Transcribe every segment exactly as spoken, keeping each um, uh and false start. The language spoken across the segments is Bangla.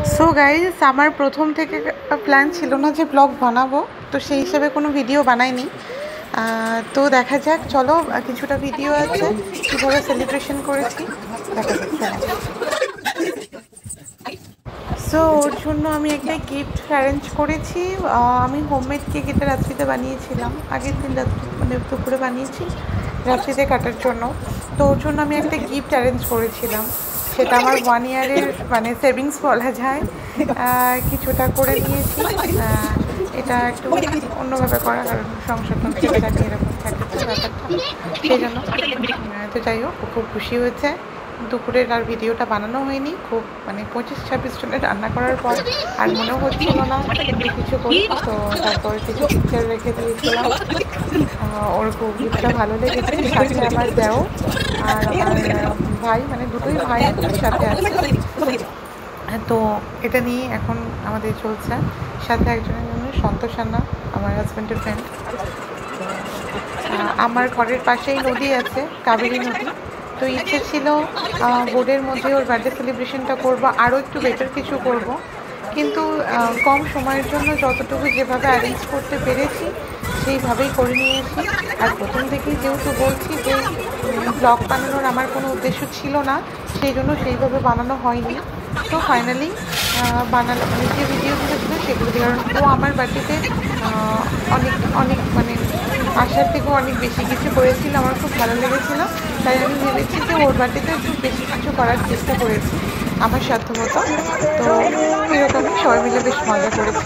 সো গাইজ, আমার প্রথম থেকে প্ল্যান ছিল না যে ব্লগ বানাবো, তো সেই হিসেবে কোনো ভিডিও বানাইনি। তো দেখা যাক, চলো কিছুটা ভিডিও আছে কীভাবে সেলিব্রেশন করেছি দেখা যাক। চলো। সো ওর জন্য আমি একটা গিফট অ্যারেঞ্জ করেছি। আমি হোমমেড কেক এটা রাত্রিতে বানিয়েছিলাম, আগের দিন রাত্রি মানে দুপুরে বানিয়েছি রাত্রিতে কাটার জন্য। তো ওর জন্য আমি একটা গিফট অ্যারেঞ্জ করেছিলাম, সেটা আমার ওয়ান ইয়ারের মানে সেভিংস বলা যায়। কিছুটা করে নিয়েছি। এটা একটু অন্যভাবে করা, কারণ সংসার সংসার জানি এরকম থাকে তো ব্যাপারটা, সেই জন্য। তো যাই হোক, খুব খুশি হয়েছে। দুপুরের আর ভিডিওটা বানানো হয়নি, খুব মানে পঁচিশ ছাব্বিশ জনের রান্না করার পর আর মনেও হচ্ছিল না কিছু করি, তো তারপর কিছু পিকচার রেখে দিয়েছিলাম। ওর খুব গিফটটা ভালো লেগেছে। সাথে আমার দেও আর আমার ভাই, মানে দুটোই ভাই সাথে আছে। তো এটা নিয়ে এখন আমাদের চলছে। সাথে একজনের জন্য সন্তোষ আন্না, আমার হাজব্যান্ডের ফ্রেন্ড। আমার ঘরের পাশেই নদী আছে, কাবেরী নদী। তো ইচ্ছে ছিল বোর্ডের মধ্যে ওর বার্থডে সেলিব্রেশনটা করবো, আরও একটু বেটার কিছু করব, কিন্তু কম সময়ের জন্য যতটুকু যেভাবে অ্যারেঞ্জ করতে পেরেছি সেইভাবেই করে নিয়েছি। আর প্রথম থেকেই যেহেতু বলছি যে ব্লগ বানানোর আমার কোনো উদ্দেশ্য ছিল না, সেই জন্য সেইভাবে বানানো হয়নি। তো ফাইনালি বানালো, মানে যে ভিডিওগুলো ছিল সেগুলো, কারণ ও আমার বার্থডেতে অনেক অনেক মানে আশার থেকেও অনেক বেশি কিছু করেছিল, আমার খুব ভালো লেগেছিলো। তাই আমি ভেবেছি যে ওর বার্থডেতে একটু বেশি কিছু করার চেষ্টা করেছি আমার সাধ্যমতো। তো এরকমই সবাই মিলে বেশ মজা করেছি।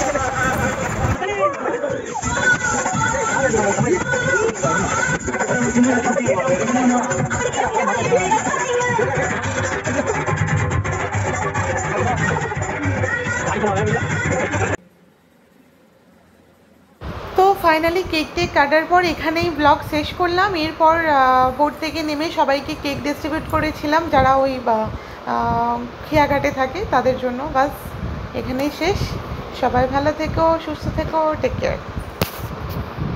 তো ফাইনালি কেক টেক কাটার পর এখানেই ব্লগ শেষ করলাম। এরপর বোর্ড থেকে নেমে সবাইকে কেক ডিস্ট্রিবিউট করেছিলাম, যারা ওই খেয়াঘাটে থাকে তাদের জন্য। বাস এখানেই শেষ। সবাই ভালো থেকো, সুস্থ থেকো, টেক কেয়ার।